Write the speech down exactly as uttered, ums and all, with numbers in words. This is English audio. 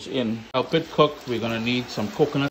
In. Help it cook, we're going to need some coconut